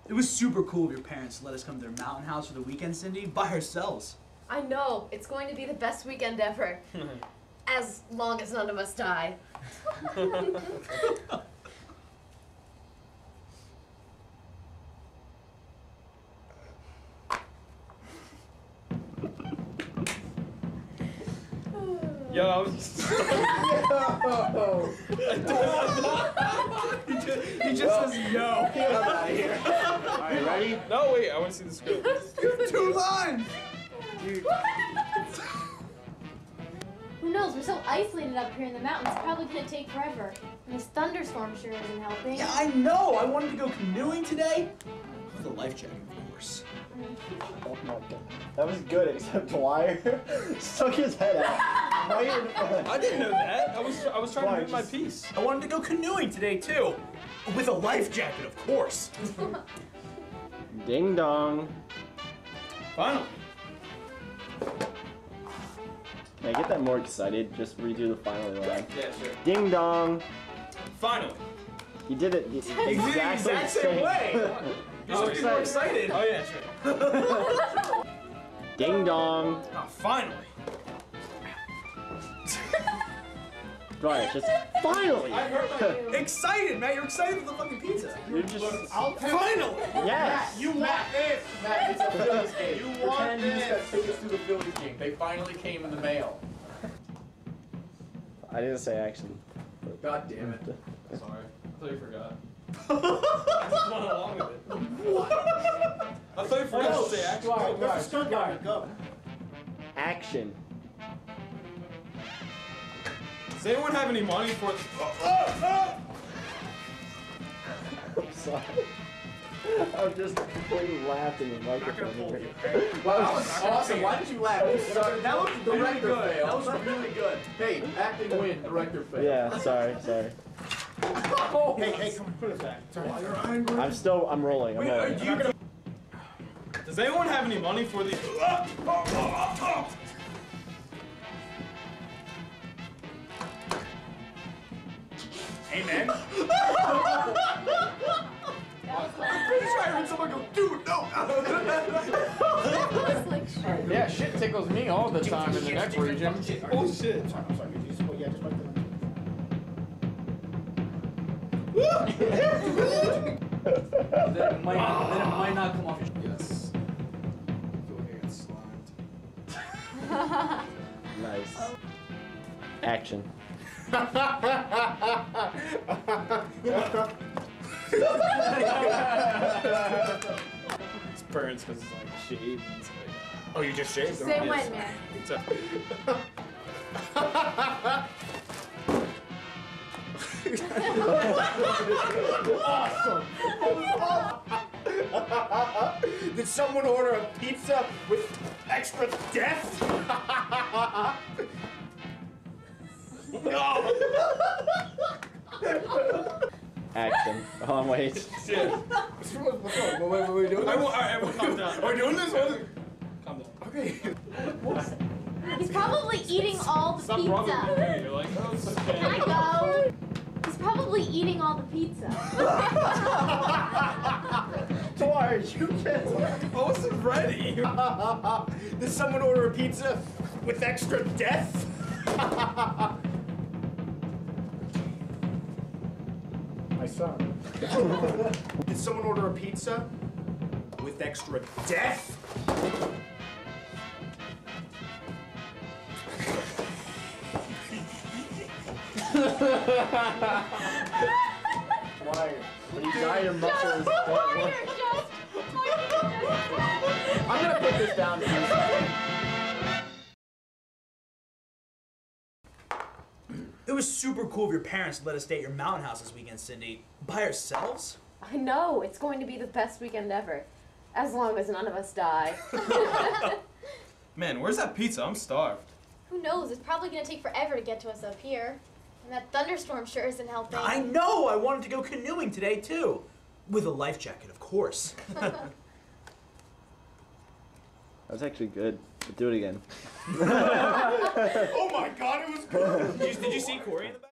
It was super cool of your parents to let us come to their mountain house for the weekend, Cindy, by ourselves. I know. It's going to be the best weekend ever. As long as none of us die. Yo, I was just... He just says yo. Get out of here. Alright, ready? No, wait, I want to see the script. 2 lines! Dude. Who knows? We're so isolated up here in the mountains. It's probably gonna take forever. And this thunderstorm sure isn't helping. Yeah, I know. I wanted to go canoeing today. With a life jacket, of course. Oh my god. That was good, except Dwyer stuck his head out. I didn't know that. I was trying to make my piece. I wanted to go canoeing today, too. With a life jacket, of course. Ding dong. Finally. Can I get that more excited? Just redo the final line. Yeah, sure. Ding dong. Finally. You did it the exactly exact same way. You're supposed to be more excited. Oh, yeah, sure. Ding dong. Oh, finally. Dwyer, just finally. I hurt my Excited, Matt. You're excited for the fucking pizza. You're just Finally. yes. You want this! Matt, it's a Phillies game. You want Pretend you just this. got tickets to the Phillies game. They finally came in the mail. I didn't say action. God damn it. Sorry. I thought you forgot. I just went along with it. What? I thought you forgot to say action. Go. Action. Does anyone have any money for it? I'm sorry. I'm just completely laughing in the microphone. Wow, awesome. Why did you laugh? That was really Director good. fail. That was really good. Hey, acting win, director fail. Yeah, sorry. Hey, come on, put it back. I'm rolling. I'm rolling. Does anyone have any money for the... Hey, man. I'm pretty sure I heard someone go, dude, no! It's like, sure. Yeah, shit tickles me all the time in the neck region. Oh, shit. I'm sorry. Just wait Then it might not come off your Yes. I feel like I got slimed. Nice. Action. It's burns because it's like shaved. It's like, Oh, you just shaved? Same way, man. it's a... awesome! Did someone order a pizza with extra death? Action. Oh, wait. Shit. What are we doing? Alright, everyone calm down. Are we doing this? Calm down. Okay. He's probably eating all the Stop rubbing pizza. me. You're like, oh, this is Can I go? He's probably eating all the pizza. Dwyer, you can't. I wasn't ready. Did someone order a pizza with extra death? My son. Did someone order a pizza with extra death? Dwyer, when you die, your muscles don't work. I'm gonna put this down. It was super cool of your parents to let us stay at your mountain house this weekend, Cindy. By ourselves? I know. It's going to be the best weekend ever. As long as none of us die. Man, where's that pizza? I'm starved. Who knows? It's probably gonna take forever to get to us up here. And that thunderstorm sure isn't helping. I know! I wanted to go canoeing today, too. With a life jacket, of course. That was actually good. But do it again. Oh my god, it was good! Did you see Corey in the back?